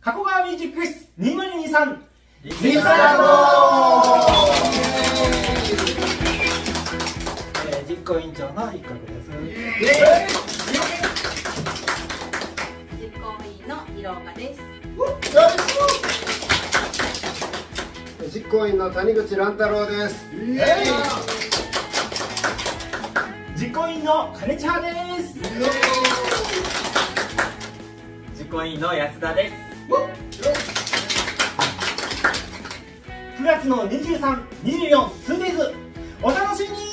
加古川ミュージックフェス2023 リスタート。 実行委員長の一角です。 実行委員の色岡です。 実行委員の谷口蘭太郎です。 実行委員の金千葉です。 実行委員の安田です。 9月の23、24、2daysお楽しみに。